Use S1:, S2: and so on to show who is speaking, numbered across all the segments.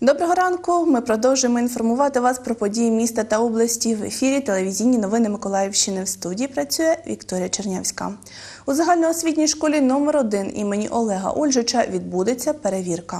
S1: Доброго ранку! Ми продовжуємо інформувати вас про події міста та області. В ефірі телевізійні новини Миколаївщини. В студії працює Вікторія Чернявська. У загальноосвітній школі номер 1 імені Олега Ольжича відбудеться перевірка.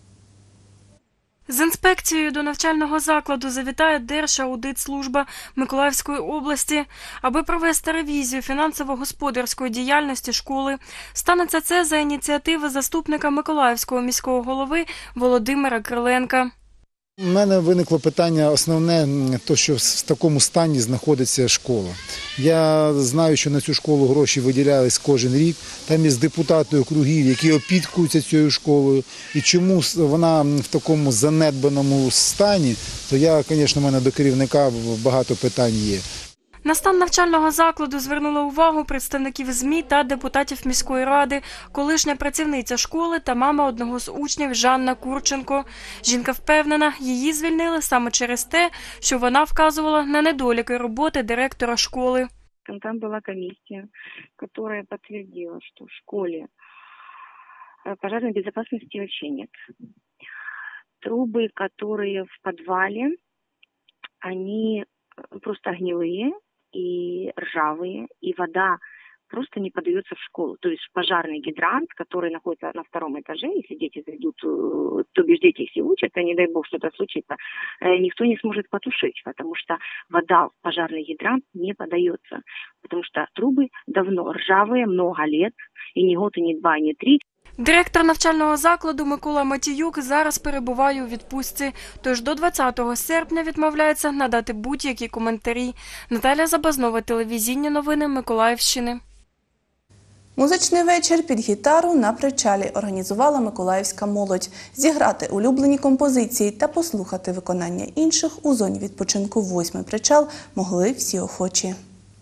S2: З інспекцією до навчального закладу завітає Держаудитслужба Миколаївської області, аби провести ревізію фінансово-господарської діяльності школи. Станеться це за ініціативи заступника Миколаївського міського голови Володимира Криленка.
S3: У мене виникло питання основне, то що в такому стані знаходиться школа. Я знаю, що на цю школу гроші виділялись кожен рік. Там є депутати округів, які опікуються цією школою. І чому вона в такому занедбаному стані, то я, звісно, в мене до керівника багато питань є.
S2: На стан навчального закладу звернули увагу представників ЗМІ та депутатів міської ради, колишня працівниця школи та мама одного з учнів Жанна Курченко. Жінка впевнена, її звільнили саме через те, що вона вказувала на недоліки роботи директора школи.
S4: Там була комісія, яка підтвердила, що в школі пожежної безпечності взагалі немає. Трубы, которые в подвале, они просто гнилые и ржавые, и вода просто не подается в школу. То есть пожарный гидрант, который находится на втором этаже, если дети зайдут, то бишь дети все учат, а не дай бог что-то случится, никто не сможет потушить, потому что вода в пожарный гидрант не подается, потому что трубы давно ржавые, много лет, и не год, и не два, и не три.
S2: Директор навчального закладу Микола Матіюк зараз перебуває у відпустці, тож до 20 серпня відмовляється надати будь-які коментарі. Наталя Забазнова, телевізійні новини Миколаївщини.
S1: Музичний вечір під гітару на причалі організувала миколаївська молодь. Зіграти улюблені композиції та послухати виконання інших у зоні відпочинку «8-й причал» могли всі охочі.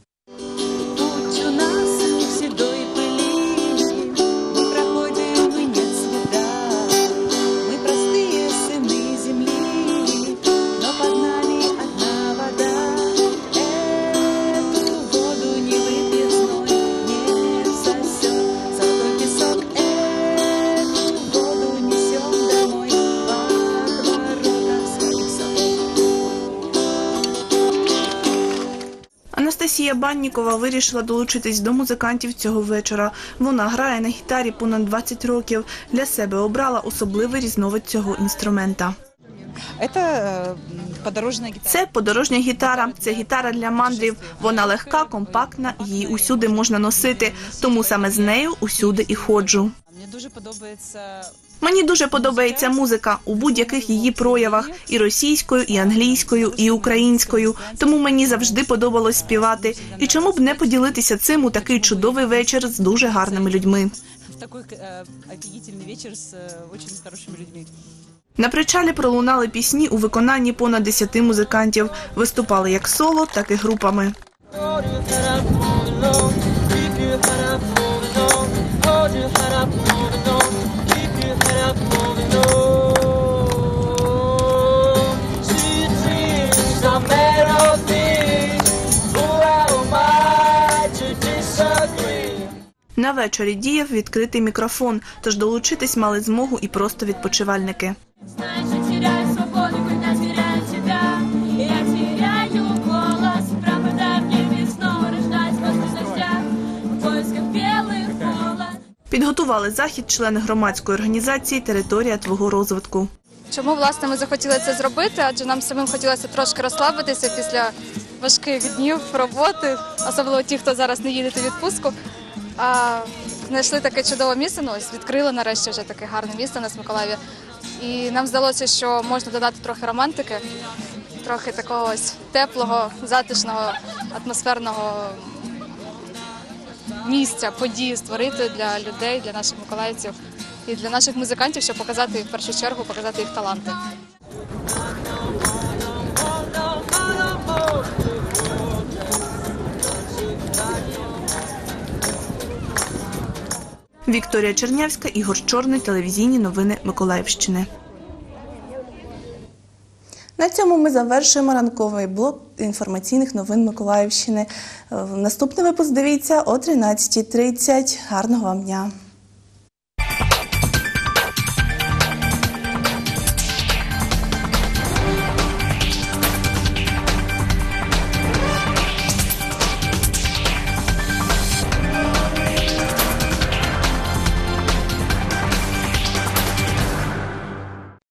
S1: Анастасія Баннікова вирішила долучитись до музикантів цього вечора. Вона грає на гітарі понад 20 років. Для себе обрала особливий різновид цього інструмента. Це подорожня гітара. Це гітара для мандрів. Вона легка, компактна, її усюди можна носити. Тому саме з нею усюди і ходжу. Мені дуже подобається музика у будь-яких її проявах – і російською, і англійською, і українською. Тому мені завжди подобалось співати. І чому б не поділитися цим у такий чудовий вечір з дуже гарними людьми. На причалі пролунали пісні у виконанні понад 10 музикантів. Виступали як соло, так і групами. На вечорі діяв відкритий мікрофон, тож долучитись мали змогу і просто відпочивальники. Підготували захід члени громадської організації «Територія твого розвитку».
S5: Чому, власне, ми захотіли це зробити? Адже нам самим хотілося трошки розслабитися після важких днів роботи, особливо ті, хто зараз не їде у відпустку. Знайшли таке чудове місце, відкрили нарешті вже таке гарне місце на Миколаєві. І нам здалося, що можна додати трохи романтики, трохи такого ось теплого, затишного, атмосферного місця, події створити для людей, для наших миколаївців і для наших музикантів, щоб показати, в першу чергу, показати їх таланти.
S1: Вікторія Чернявська, Ігор Чорний, телевізійні новини Миколаївщини. На цьому ми завершуємо ранковий блок інформаційних новин Миколаївщини. Наступний випуск дивіться о 13:30. Гарного вам дня!